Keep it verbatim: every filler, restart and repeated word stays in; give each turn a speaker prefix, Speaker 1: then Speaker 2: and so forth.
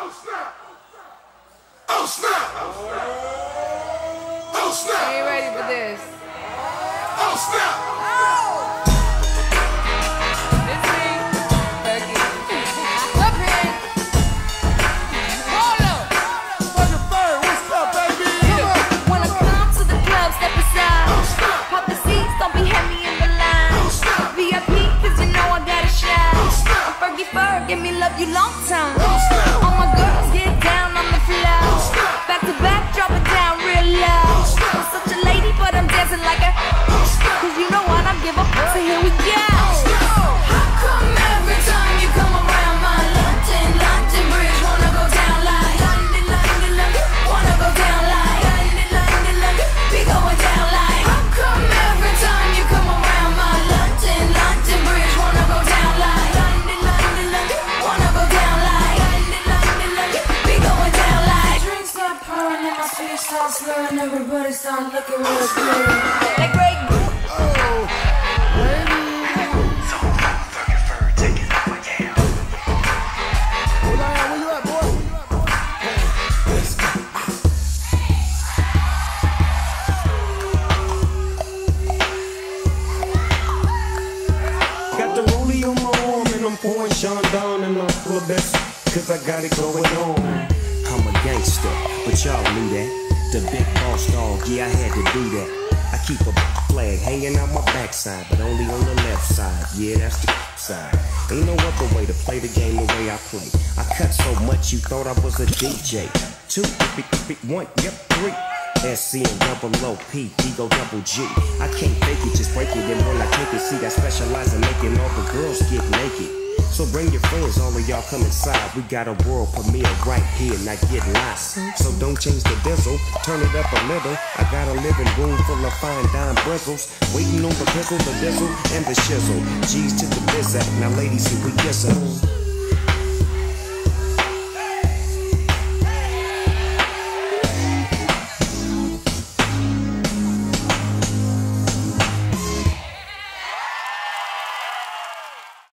Speaker 1: Oh snap! Oh snap! Oh snap!
Speaker 2: Are you ready for this?
Speaker 1: Oh snap!
Speaker 2: Oh! It's me, Becky. Up here! Hold up!
Speaker 1: Fucking third, what's up, baby?
Speaker 2: Yeah.
Speaker 3: When I come to the club, step aside.
Speaker 1: Oh snap!
Speaker 3: Pop the seats, don't be heavy in the line.
Speaker 1: Oh snap!
Speaker 3: V I P, cause you know I gotta shine.
Speaker 1: Oh snap!
Speaker 3: Fergie Ferg, give me love you long time.
Speaker 1: Oh snap!
Speaker 3: All my girls get down on the floor.
Speaker 1: Oh snap!
Speaker 3: Back to back, drop it down real low.
Speaker 1: Oh snap!
Speaker 3: I'm such a lady, but I'm dancing like a.
Speaker 1: Oh snap!
Speaker 3: Cause you know I don't give up, so here we go.
Speaker 4: How come every time you come around my London, London Bridge wanna go down like London, London, London, wanna go down like London, London, London, be going down like. How come every time you come around my London, London Bridge wanna go down like London, London, London, wanna go down like London, London, London, be going down like. Drinks start pouring and my feet start slurring, everybody start looking real good.
Speaker 3: Like Greg.
Speaker 5: Pouring Shaun down in my full best, cause I got it going on. I'm a gangster, but y'all knew that. The big boss dog, yeah, I had to do that. I keep a flag hanging out my backside, but only on the left side. Yeah, that's the side. Ain't no other way to play the game the way I play. I cut so much you thought I was a D J. Two, one, yep, three. S C and double O P, D go double G. I can't fake it, just break it. And when I take it, see, I specialize in making all the girls get naked. So bring your friends, all of y'all come inside. We got a world premiere right here, now get lost. So don't change the diesel, turn it up a little. I got a living room full of fine dime bristles, waiting on the pistol, the diesel, and the shizzle. G's to the biz act, now ladies, here we kiss 'em.